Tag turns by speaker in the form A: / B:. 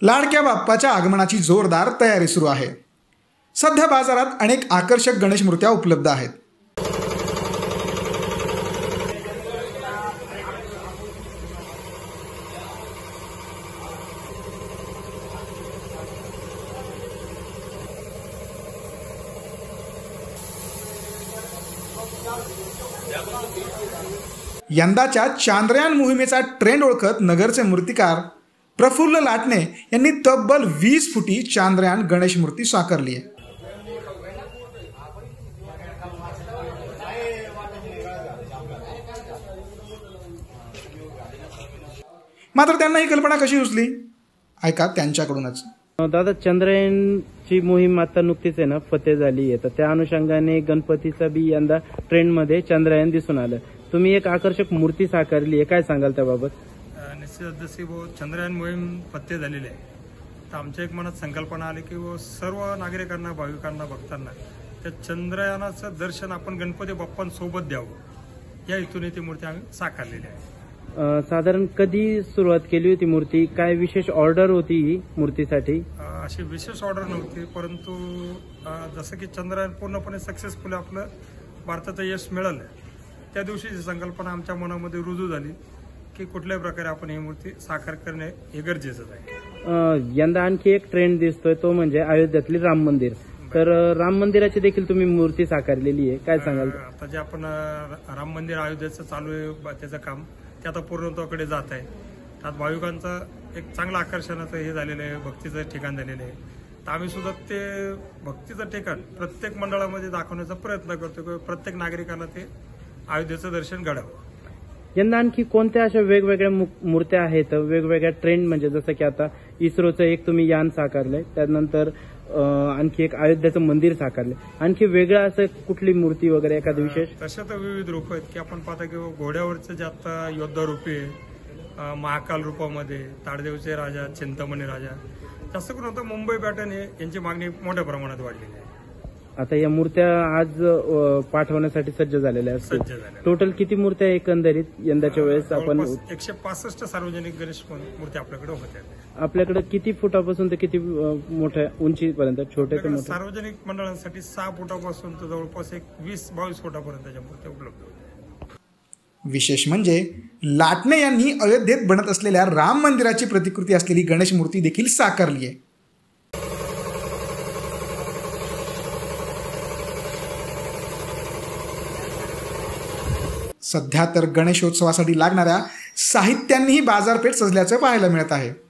A: लाडक्या बाप्पाच्या आगमनाची जोरदार तयारी सुरू आहे। सध्या बाजारात अनेक आकर्षक गणेश मूर्त्या उपलब्ध आहेत। यंदाच्या चांद्रयान मोहिमेचा ट्रेंड ओळखत नगरचे मूर्तिकार प्रफुल्ल लाटणे यांनी तब्बल 20 फुटी चांद्रयान गणेश मूर्ती साकारली आहे। मात्र त्यांना ही कल्पना कशी सुचली, ऐका त्यांच्याकडूनच।
B: दादा, चंद्रयानची मोहीम आता नुकतीच आहे ना फते झाली आहे, तर त्या अनुषंगाने गणपतीचा बी यंदा ट्रेंड मध्ये चंद्रयान दिसून आलं। तुम्ही एक आकर्षक मूर्ती साकारली आहे, काय सांगाल त्याबाबत?
C: निश्चित जशी चंद्रयान मोहीम फते झालेली आहे, तर आमच्या एक मनात संकल्पना आली की सर्व नागरिकांना, भाविकांना, भक्तांना त्या चंद्रयानाचं दर्शन आपण गणपती बाप्पांसोबत द्यावं, या हेतूने ती मूर्ती आम्ही साकारलेली आहे।
B: साधारण कधी सुरुवात केली होती मूर्ती? काय विशेष ऑर्डर होती ही मूर्तीसाठी?
C: अशी विशेष ऑर्डर नव्हती, परंतु जसं की चंद्रयान पूर्णपणे सक्सेसफुल आपलं भारताचं यश मिळालं, त्या दिवशी संकल्पना आमच्या मनामध्ये रुजू झाली की कुठल्याही प्रकारे आपण ही मूर्ती साकार करणे हे गरजेचं आहे।
B: यंदा आणखी एक ट्रेंड दिसतोय, तो म्हणजे अयोध्यातली राम मंदिर। तर राम मंदिराची देखील तुम्ही मूर्ती साकारलेली आहे, काय सांगाल?
C: आता जे आपण राम मंदिर अयोध्येचं चालू आहे त्याचं काम ते आता पूर्णत्वाकडे जात आहे। त्यात भाविकांचं एक चांगलं आकर्षणाचं हे झालेलं आहे, भक्तीचं ठिकाण झालेलं आहे। तर आम्ही सुद्धा ते भक्तीचं ठिकाण प्रत्येक मंडळामध्ये दाखवण्याचा प्रयत्न करतो की प्रत्येक नागरिकांना ते अयोध्येचं दर्शन घडावं।
B: यंदा आणखी कोणत्या अशा वेगवेगळ्या मूर्त्या आहेत वेगवेगळ्या ट्रेंड, म्हणजे जसं की आता इस्रोचं एक तुम्ही यान साकारलंय, त्यानंतर आणखी एक अयोध्याचं मंदिर साकारलंय, आणखी वेगळं असं कुठली मूर्ती वगैरे एखादं विशेष?
C: तशा तर विविध रूप आहेत की आपण पाहता की घोड्यावरचं जे आता योद्धा रूप आहे, महाकाल रूपामध्ये ताडदेवचे राजा, चिंतामणी राजा, जास्त करून आता मुंबई पॅटर्न यांची मागणी मोठ्या प्रमाणात वाढलेली आहे।
B: आता या मूर्त्या आज पाठवण्यासाठी सज्ज झालेल्या असतात। टोटल किती मूर्त्या एकंदरीत यंदाच्या वेळेस? आपण
C: 165 सार्वजनिक गणेश मूर्ती आपल्याकडे होत्या।
B: आपल्याकडे किती फुटापासून ते किती मोठ्या उंचीपर्यंत? छोटे ते मोठे?
C: सार्वजनिक मंडळांसाठी 6 फुटापासून तर जवळपास 20-22 फुटापर्यंतच्या मूर्त्या उपलब्ध होत्या।
A: विशेष म्हणजे लाटणे यांनी अयोध्येत बनत असलेल्या राम मंदिराची प्रतिकृती असलेली गणेश मूर्ती देखील साकारली आहे। सध्या तर गणेशोत्सवासाठी लागणाऱ्या साहित्यांनीही बाजारपेठ सजल्याचं पाहायला मिळत आहे।